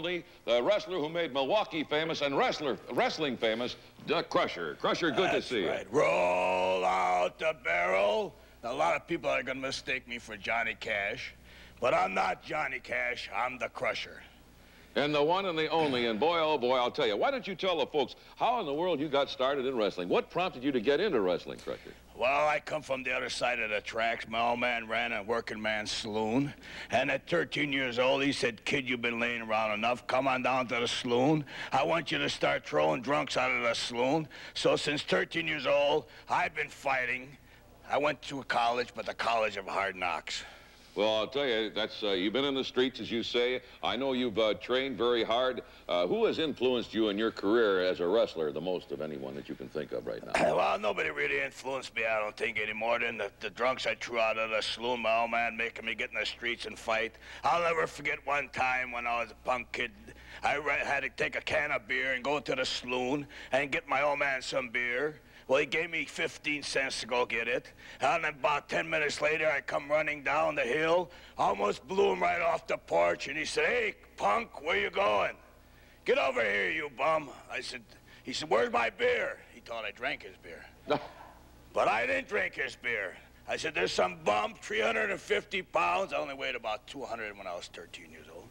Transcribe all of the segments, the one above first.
the wrestler who made Milwaukee famous and wrestling famous, Dick Crusher. Crusher, good to see you. Roll out the barrel. A lot of people are going to mistake me for Johnny Cash, but I'm not Johnny Cash. I'm the Crusher. And the one and the only, and boy, oh boy, I'll tell you. Why don't you tell the folks how in the world you got started in wrestling? What prompted you to get into wrestling, Crusher? Well, I come from the other side of the tracks. My old man ran a working man's saloon, and at 13 years old, he said, "Kid, you've been laying around enough. Come on down to the saloon. I want you to start throwing drunks out of the saloon." So since 13 years old, I've been fighting. I went to college, but the College of Hard Knocks. Well, I'll tell you, that's you've been in the streets, as you say. I know you've trained very hard. Who has influenced you in your career as a wrestler the most of anyone that you can think of right now? Well, nobody really influenced me, I don't think, any more than the drunks I threw out of the saloon. My old man making me get in the streets and fight. I'll never forget one time when I was a punk kid. I had to take a can of beer and go to the saloon and get my old man some beer. Well, he gave me 15 cents to go get it. And about 10 minutes later, I come running down the hill, almost blew him right off the porch, and he said, "Hey, punk, where you going? Get over here, you bum." He said, "Where's my beer?" He thought I drank his beer. But I didn't drink his beer. I said, "There's some bum, 350 pounds. I only weighed about 200 when I was 13 years old.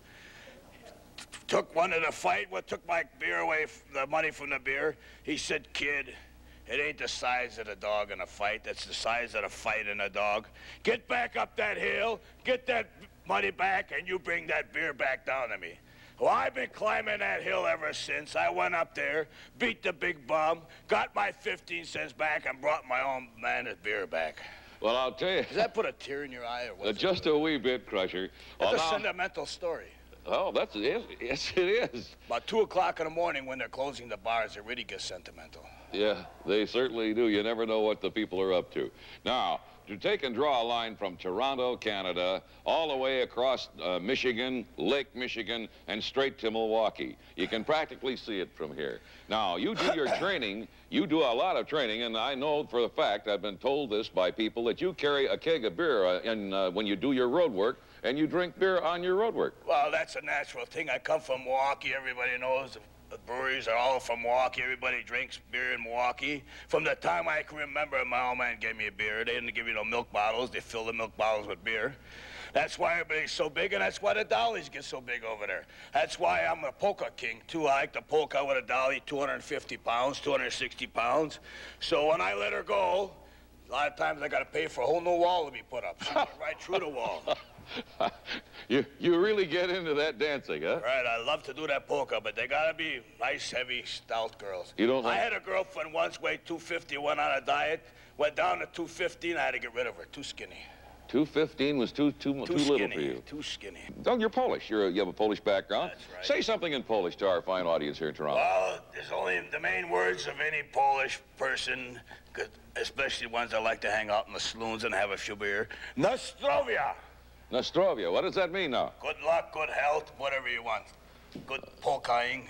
Took one in a fight, took my beer away, the money from the beer. He said, "Kid, it ain't the size of the dog in a fight. That's the size of the fight in a dog. Get back up that hill, get that money back, and you bring that beer back down to me." Well, I've been climbing that hill ever since. I went up there, beat the big bum, got my 15 cents back, and brought my own man his beer back. Well, I'll tell you. Does that put a tear in your eye, or what? Just a wee bit, Crusher. It's a sentimental story. Oh, yes, it is. About 2 o'clock in the morning when they're closing the bars, it really gets sentimental. Yeah, they certainly do. You never know what the people are up to. Now, to take and draw a line from Toronto, Canada, all the way across Michigan, Lake Michigan, and straight to Milwaukee. You can practically see it from here. Now, you do your training, you do a lot of training, and I know for a fact, I've been told this by people, that you carry a keg of beer when you do your road work, and you drink beer on your road work. Well, that's a natural thing. I come from Milwaukee. Everybody knows the breweries are all from Milwaukee. Everybody drinks beer in Milwaukee. From the time I can remember, my old man gave me a beer. They didn't give you no milk bottles. They fill the milk bottles with beer. That's why everybody's so big, and that's why the dollies get so big over there. That's why I'm a polka king, too. I like the polka with a dolly, 250 pounds, 260 pounds. So when I let her go, a lot of times I got to pay for a whole new wall to be put up. She went right through the wall. You really get into that dancing, huh? Right, I love to do that polka, but they gotta be nice, heavy, stout girls. You don't like... I had a girlfriend once, weighed 250, went on a diet, went down to 215, I had to get rid of her, too skinny. 215 was too little for you. Too skinny. Oh, you're Polish. You have a Polish background. That's right. Say something in Polish to our fine audience here in Toronto. Well, there's only the main words of any Polish person, especially ones that like to hang out in the saloons and have a few beer. Na zdrowie. Nostrovia, what does that mean now? Good luck, good health, whatever you want. Good polkaing.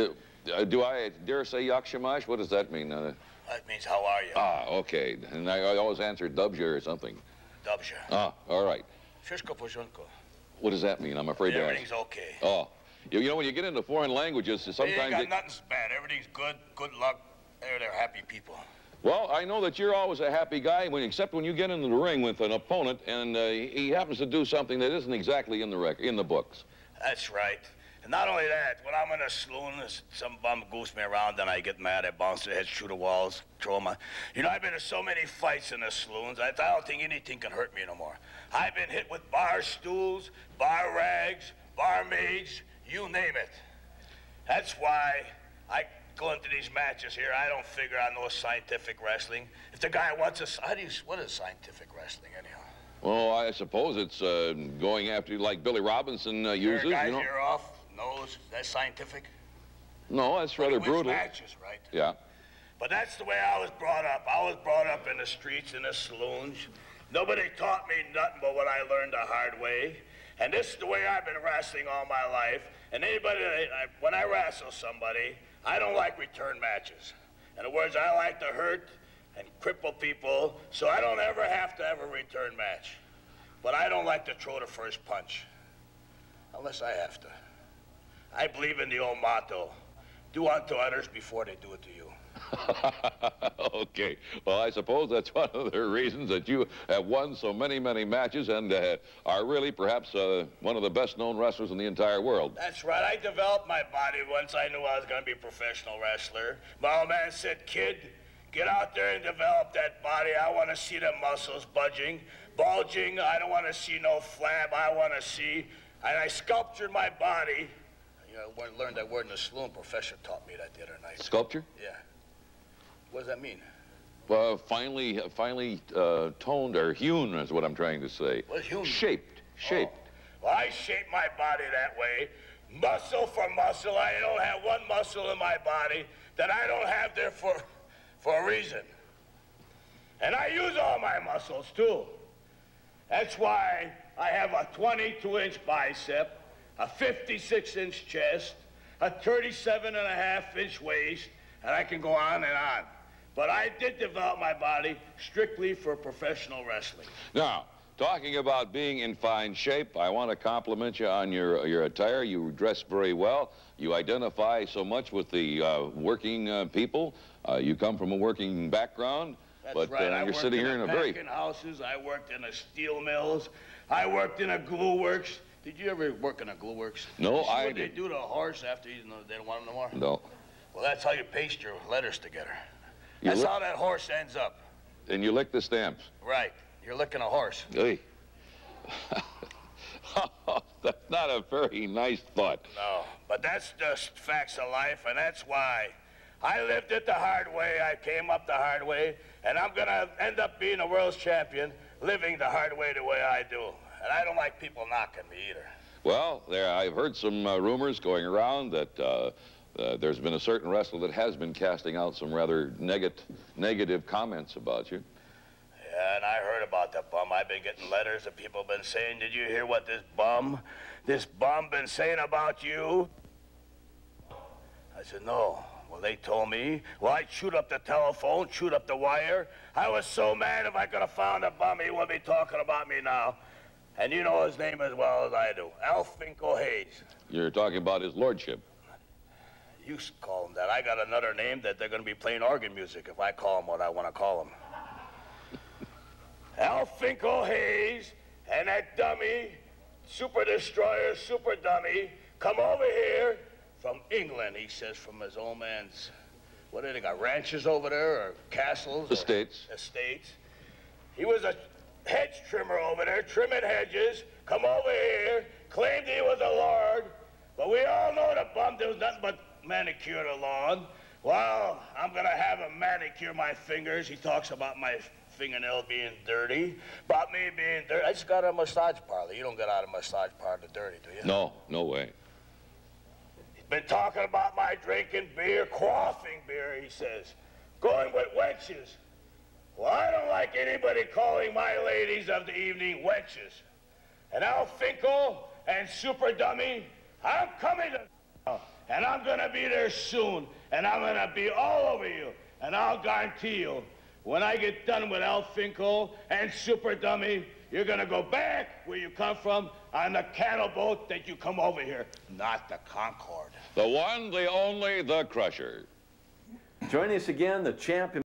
Do I dare say yakshimash? What does that mean? That means how are you? Ah, okay. And I always answer dubja or something. Dubja. Ah, all right. Wszystko w porządku. What does that mean? I'm afraid to ask. Everything's okay. Oh. You know, when you get into foreign languages, sometimes... They ain't got nothing's bad. Everything's good. Good luck. They're happy people. Well, I know that you're always a happy guy, except when you get into the ring with an opponent and he happens to do something that isn't exactly in the books. That's right. And not only that, when I'm in a saloon, some bum goose me around, then I get mad. I bounce their heads through the walls, throw them. You know, I've been in so many fights in the saloons, I don't think anything can hurt me no more. I've been hit with bar stools, bar rags, barmaids, you name it. That's why I go into these matches here. I don't figure on no scientific wrestling. If the guy wants what is scientific wrestling anyhow? Well, I suppose it's going after, like Billy Robinson uses, guy's ear off, nose, that's scientific? No, that's rather brutal. Matches, right? Yeah. But that's the way I was brought up. I was brought up in the streets, in the saloons. Nobody taught me nothing but what I learned the hard way. And this is the way I've been wrestling all my life. And anybody, when I wrestle somebody, I don't like return matches. In other words, I like to hurt and cripple people, so I don't ever have to have a return match. But I don't like to throw the first punch, unless I have to. I believe in the old motto, do unto others before they do it to you. Okay. Well, I suppose that's one of the reasons that you have won so many, many matches and are really perhaps one of the best-known wrestlers in the entire world. That's right. I developed my body once I knew I was going to be a professional wrestler. My old man said, kid, get out there and develop that body. I want to see the muscles bulging. I don't want to see no flab. I want to see. And I sculptured my body. You know, I learned that word in the saloon. Professor taught me that the other night. Sculpture? Yeah. What does that mean? Well, finely toned or hewn is what I'm trying to say. What's hewn? Shaped. Oh. Well, I shape my body that way, muscle for muscle. I don't have one muscle in my body that I don't have there for a reason. And I use all my muscles, too. That's why I have a 22-inch bicep, a 56-inch chest, a 37.5-inch waist, and I can go on and on. But I did develop my body strictly for professional wrestling. Now, talking about being in fine shape, I want to compliment you on your attire. You dress very well. You identify so much with the working people. You come from a working background. That's but right. You're sitting here in a very... packing houses. I worked in the steel mills. I worked in a glue works. Did you ever work in a glue works? No, I didn't. They do to a horse after they don't want him no more? No. Well, that's how you paste your letters together. That's how that horse ends up. And you lick the stamps. Right. You're licking a horse. Hey. That's not a very nice thought. No, but that's just facts of life, and that's why I lived it the hard way. I came up the hard way, and I'm going to end up being a world's champion living the hard way the way I do. And I don't like people knocking me either. Well, I've heard some rumors going around that there's been a certain wrestler that has been casting out some rather negative comments about you. Yeah, and I heard about that bum. I've been getting letters that people have been saying, did you hear what this bum been saying about you? I said, no. Well, they told me. Well, I'd shoot up the telephone, shoot up the wire. I was so mad if I could have found a bum, he wouldn't be talking about me now. And you know his name as well as I do, Finkel Hayes. You're talking about his lordship. You call him that. I got another name that they're going to be playing organ music if I call him what I want to call him. Finkel Hayes and that dummy, Super Destroyer, Super Dummy, come over here from England, he says, from his old man's, what do they got, ranches over there or castles? Estates. Estates. He was a hedge trimmer over there, trimming hedges, come over here, claimed he was a lord, but we all know the bum, there was nothing but manicure the lawn. Well, I'm going to have him manicure my fingers. He talks about my fingernail being dirty, about me being dirty. I just got a massage parlor. You don't get out of a massage parlor dirty, do you? No, no way. He's been talking about my drinking beer, quaffing beer, he says, going with wenches. Well, I don't like anybody calling my ladies of the evening wenches. And Al Finkel and Super Dummy, I'm coming to... And I'm going to be there soon, and I'm going to be all over you. And I'll guarantee you, when I get done with Al Finkel and Super Dummy, you're going to go back where you come from on the cattle boat that you come over here, not the Concorde. The one, the only, the Crusher. Joining us again, the champ